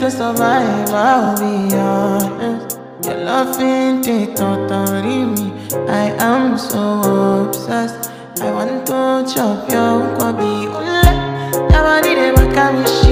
To survive, I'll be honest. Your love ain't it totally me. I am so obsessed. I want to chop your kobe. Ule, your body they make me